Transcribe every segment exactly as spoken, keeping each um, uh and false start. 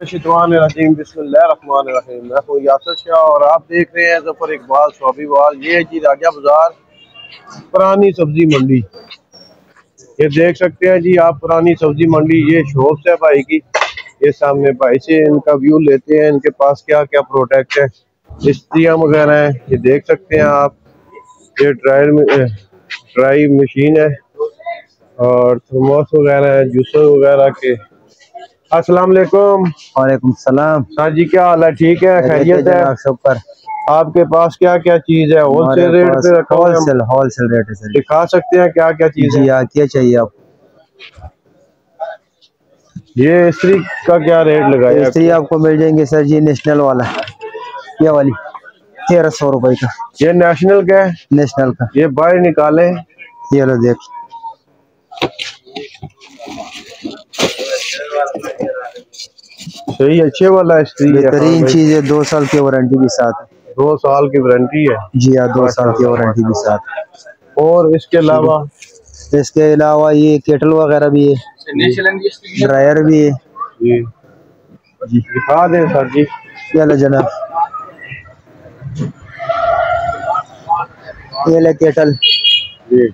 बिस्मिल्लाहिर्रहमानिर्रहीम। बिस्मिल्लाहिर्रहमानिर्रहीम। मैं हूँ यासर शाह और आप देख रहे हैं जफर इकबाल शॉपी बाल। ये है जी राजा बाजार पुरानी सब्जी मंडी। ये देख सकते हैं जी आप पुरानी सब्जी मंडी। ये शॉप है भाई की। ये सामने भाई से इनका व्यू लेते हैं, इनके पास क्या क्या प्रोडक्ट है, स्त्रियाँ वगैरह हैं। ये देख सकते हैं आप। ये ड्रायर ड्राई मशीन है और थर्मोस वगैरह है, जूसर वगैरह के। अस्सलाम वालेकुम। वालेकुम सलाम। हाँ जी, क्या हाल है? ठीक है, खैरियत है? शुक्र। आपके पास क्या क्या चीज है? होलसेल रेट पे रखा हुआ है? होलसेल होलसेल रेट है सर। दिखा सकते हैं क्या क्या चीज है? जी, क्या चाहिए आप? ये इस्त्री का क्या रेट लगाया? इस्त्री आपको मिल जाएंगे सर जी नेशनल वाला, ये वाली तेरह सौ रुपए का। ये नेशनल का है? नेशनल का। ये बाहर निकाले, ये लो देख। सही, अच्छे वाला इस्त्री है, बेहतरीन चीज है, दो साल की वारंटी के साथ। दो साल की वारंटी है? जी हाँ, दो साल की वारंटी के साथ। और इसके अलावा इसके अलावा ये केटल वगैरह भी है, ड्रायर भी है। जी जी, दिखा दें सर जी। चलो जनाब, ये ले केटल जी।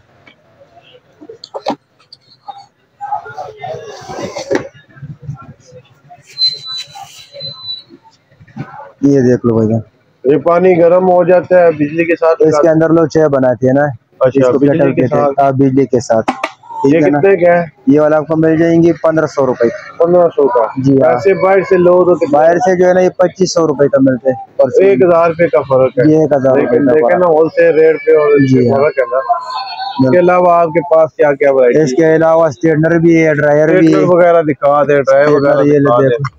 ये देख लो भैया, ये पानी गर्म हो जाता है बिजली के साथ? इसके अंदर लोग चाय बनाते हैं ना। अच्छा, बिजली के साथ? हाँ, बिजली के साथ। ये कितने का है? ये वाला आपको मिल जाएंगे पंद्रह सौ रुपए। पंद्रह सौ का? जी। ऐसे बाहर से लो तो बाहर से जो है ना ये पच्चीस सौ रुपए का मिलते हैं। एक हजार रुपए का फर्क है। एक हजार रुपए ना होलसेल रेट पे और फर्क है ना। इसके अलावा आपके पास क्या क्या वैरायटी? इसके अलावा स्ट्रेटनर भी है, ड्रायर भी है वगैरह दिखा दे। ड्रायर वगैरह ये ले देखो।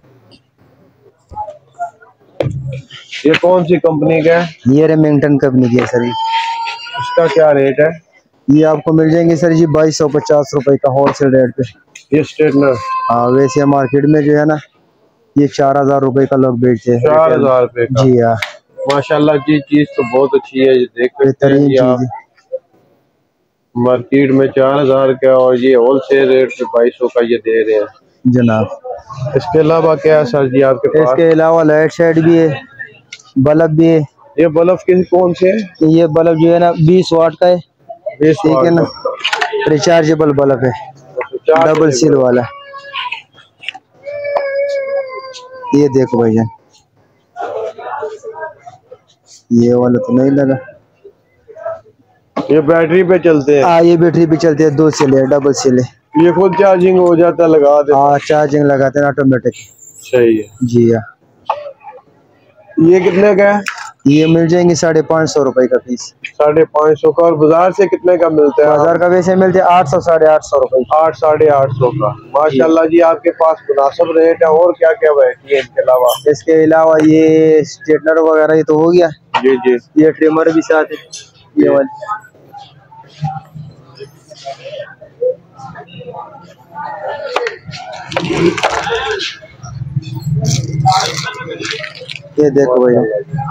ये कौन सी कंपनी का है? ये रेमिंगटन कंपनी की है सर। इसका क्या रेट है? ये आपको मिल जाएंगे सर जी बाईस सौ पचास रुपए का होलसेल रेट पे। ये स्ट्रेटनर? हाँ, वैसे मार्केट में जो है ना ये चार हजार रुपए का लोग बेचते हैं। चार हजार रुपए का? जी हाँ, माशाल्लाह जी, चीज तो बहुत अच्छी है। ये देख बेहतरीन चीज। मार्केट में चार हजार का और ये होलसेल रेट पे बाईस सौ का ये दे रहे हैं जनाब। इसके अलावा क्या है सर जी आपके पास? इसके अलावा लाइट शेड भी है, बल्ब भी है। ये बल्ब किस कौन से है? ये बल्ब जो है ना बीस वाट का है, ठीक है ना, रिचार्जेबल बल्ब है, डबल सील वाला। ये देखो भैया, ये वाला तो नहीं लगा। ये बैटरी पे चलते हैं? हाँ, ये बैटरी पे चलते हैं, दो सील है, डबल सील है। ये खुद चार्जिंग हो जाता है? लगा दे। हाँ, चार्जिंग लगाते हैं ऑटोमेटिक। सही है जी हाँ। ये कितने का है? ये मिल जाएंगे साढ़े पाँच सौ रुपए का पीस। साढ़े पाँच सौ का? और बाजार से कितने का मिलता है? बाजार का वैसे मिलते हैं आठ सौ साढ़े आठ सौ रुपए। आठ साढ़े आठ सौ का? माशाल्लाह जी, आपके पास मुनासिब रेट है। और क्या क्या वैरायटी है इसके अलावा? इसके अलावा ये स्ट्रेटनर वगैरह ये तो हो गया। जी जी। ये ट्रिमर भी साथ है, ये वाली। ये देखो भैया,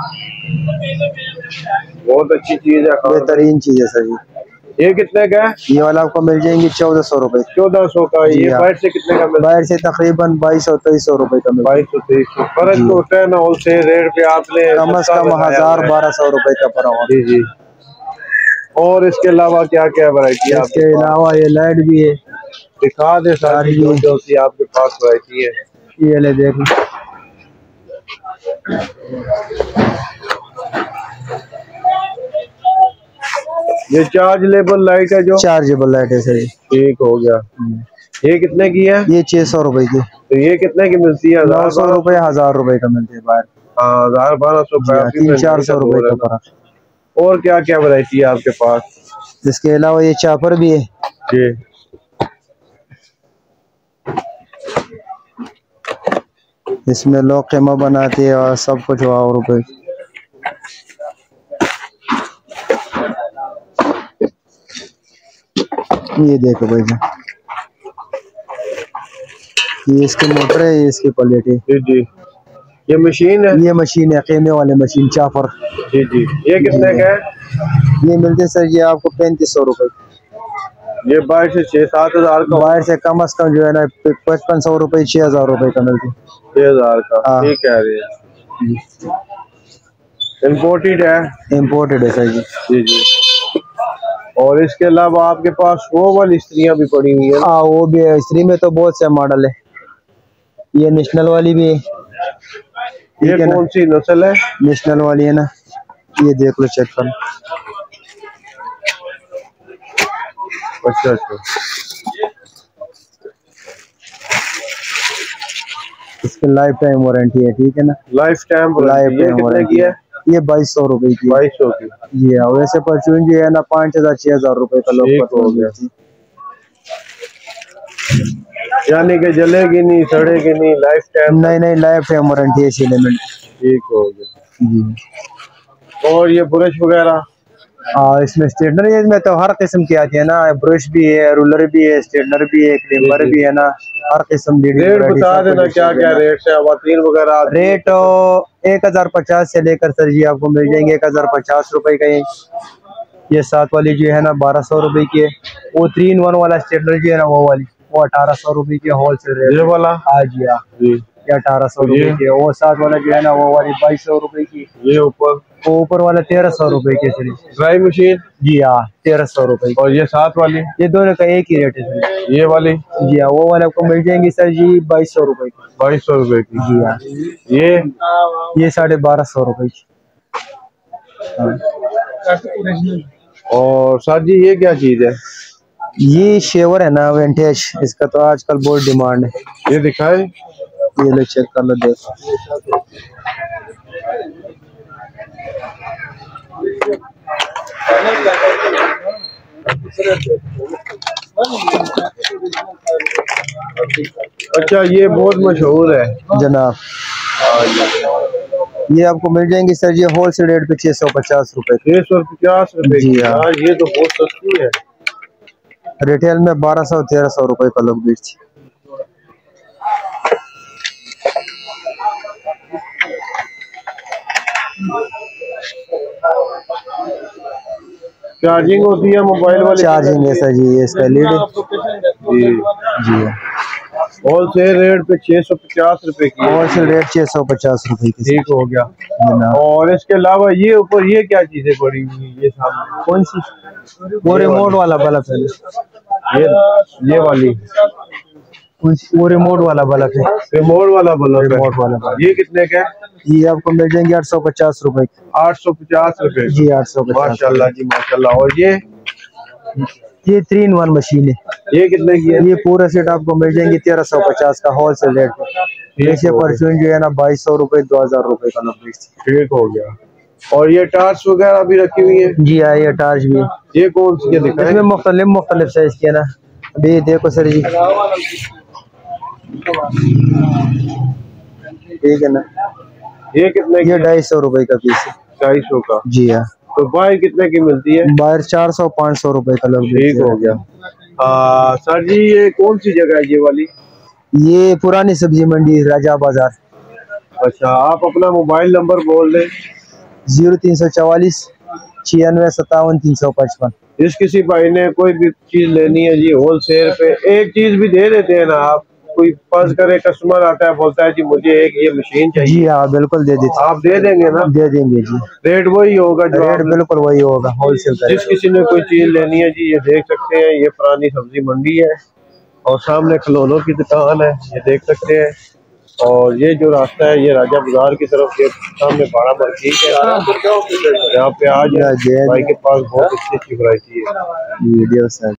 बहुत अच्छी चीज है, बेहतरीन चीज है सर जी। ये कितने का है? ये वाला आपको मिल जाएंगे चौदह सौ रुपए। चौदह सौ का? ये बाहर से कितने का मिलता है? बाहर से तकरीबन बाईस सौ तेईस सौ रुपए का मिलता है। बाईस सौ तेईस सौ फर्क तो होता है ना। होलसेल रेट पे आपने कम अज कम हजार बारह सौ रुपए का फर्क। जी जी। और इसके अलावा क्या क्या वैरायटी है? इसके अलावा ये लाइट भी है, दिखा दे सारी जो जो सी आपके पास वैरायटी है। ये ले देख। ये चार्जेबल लाइट है? जो चार्जेबल लाइट है सर। ठीक हो गया। ये कितने की है? ये छह सौ रुपए की। तो ये कितने की मिलती है? नौ सौ रुपए हजार रुपए का मिलते हैं बाहर। हाँ, हजार बारह सौ तीन चार सौ रुपए का फर्क। और क्या क्या वैरायटी है आपके पास? इसके अलावा ये चापर भी है जी। इसमें लोग कीमा बनाते हैं और सब कुछ और रुपए। ये देखो भैया, ये इसकी मोटर है, ये इसकी प्लेट है। जी जी। ये मशीन है? ये मशीन है, कीमे वाले मशीन, चापर। जी जी। ये कितने का है? ये मिलते सर ये आपको पैंतीस सौ रुपए। ये बाहर से छह सात हजार का, बाहर से कम अज कम जो है ना पचपन सौ रुपए छह हजार रुपए का मिलती है। छह हजार का, हाँ। ठीक कह रहे हैं। इम्पोर्टेड है, इम्पोर्टेड है सर जी। जी जी। और इसके अलावा आपके पास वो वाली स्त्रियां भी पड़ी हुई है? हाँ वो भी है, स्त्री में तो बहुत से मॉडल है। ये नेशनल वाली भी है। ये कौन सी नस्ल है? नेशनल वाली है ना, ये देख लो, चेक कर लो। अच्छा अच्छा। इसकी लाइफ टाइम वारंटी है, ठीक है ना। Life time life time warranty है। ये बाईस सौ रुपए की, बाईस सौ की जी हाँ। वैसे परचून जो है ना पाँच हजार छह हजार रुपए का लोग हो गया, यानी कि जलेगी नहीं, सड़ेगी नहीं, लाइफ टाइम? नहीं नहीं, लाइफ टाइम वारंटी है इस एलिमेंट। ठीक हो गया जी। और ये ब्रश वगैरह? हाँ इसमें स्ट्रेटनर में तो हर किस्म की आती है ना, ब्रश भी है, रूलर भी है, स्ट्रेटनर भी है, क्लिपर भी है ना, हर किस्म। रेट बता देना, क्या क्या रेट है? आवातीन वगैरह रेट एक हजार पचास से लेकर सर जी आपको मिल जाएंगे एक हजार पचास रुपए का। ये ये सात वाली जो है ना बारह सौ रुपए की है। वो थ्री इन वन वाला स्ट्रेटनर जो है ना वो वाली वो अठारह सौ रुपए की होलसेल रेट। ये वाला? हाँ जी हाँ, ये अठारह सौ रुपए की है। वो सात वाला जो है ना वो वाली बाईस सौ रुपए की। ये ऊपर वो ऊपर वाला तेरह सौ रुपए की सर। Dry machine? जी हाँ, तेरह सौ रुपए। और ये सात वाली? ये दोनों का एक ही रेट है सर। ये वाली? जी हाँ, वो वाले आपको मिल जाएंगी सर जी बाईस सौ रुपए की। बाईस सौ रुपए की? जी हाँ। ये ये साढ़े बारह सौ रुपए की। और सर जी ये क्या चीज है? ये शेवर है ना, विंटेज, इसका तो आजकल बहुत डिमांड है। ये दिखाए, ये लो चेक कर लो, देखो। अच्छा ये बहुत मशहूर है जनाब। ये आपको मिल जाएंगे सर जी होलसेल रेट पे छह सौ पचास रुपए। छह सौ पचास रुपए? जी हाँ, ये तो बहुत सस्ती है। रिटेल में बारह सौ तेरह सौ रुपए का लोग बेचते। चार्जिंग होती है मोबाइल वाली? चार्जिंग है सर जी, ये इसका लीड जी जी। होलसेल रेट पे छह सौ पचास रुपए की? होलसेल रेट छह सौ पचास रुपए की। ठीक हो गया। और इसके अलावा ये ऊपर ये क्या चीजें पड़ी हुई है? ये सामने कौन सी? वो रिमोट वाला बल्ब है। ये ये वाली वो रिमोट वाला बल्ब है। रिमोट वाला बल्ब? रिमोट वाला बल्ब। ये कितने का है? ये आपको मिल जाएंगे आठ सौ पचास रुपए। आठ सौ पचास रुपए? जी आठ सौ पचास। माशाल्लाह जी माशाल्लाह। और ये ये थ्री इन वन मशीन है। ये कितने की है? ये पूरा सेट आपको मिल जाएंगे तेरह सौ पचास का होलसेल रेट पे। जैसे परचून जो है ना बाईस सौ रुपए दो हजार रुपए का लोग बेचते। ठीक हो गया। और ये टार्च वगैरह भी रखी हुई है? जी हाँ, ये टार्च भी है। ये कौन सी है दिखाएं? इसमें मुख्तलिफ मुख्तलिफ साइज की है ना। अभी देखो सर जी, ठीक है ना। ये कितने? ये ढाई सौ रुपए का पीस है। ढाई सौ का? जी हाँ। तो बाहर कितने की मिलती है? बाहर चार सौ पाँच सौ रुपए का लोग। ठीक हो गया। आ, सर जी ये कौन सी जगह है ये वाली? ये पुरानी सब्जी मंडी राजा बाजार। अच्छा आप अपना मोबाइल नंबर बोल दें। जीरो तीन सौ चवालीस छियानवे सत्तावन तीन सौ पचपन। जिस किसी भाई ने कोई भी चीज लेनी है जी होलसेल पे, एक चीज भी दे देते हैं ना आप? कोई फर्ज करे कस्टमर आता है बोलता है जी मुझे एक ये मशीन चाहिए। जी हाँ बिल्कुल दे देते। आप दे देंगे ना? दे देंगे जी। रेट वही होगा जो रेट बिल्कुल वही होगा होलसेल का। जिस किसी ने कोई चीज लेनी है जी ये देख सकते हैं। ये पुरानी सब्जी मंडी है और सामने खिलौनों की दुकान है, ये देख सकते हैं। और ये जो रास्ता है ये राजा बाजार की तरफ के सामने बड़ा मार्केट है, यहाँ पे आज भाई के पास बहुत अच्छी अच्छी वैरायटी है।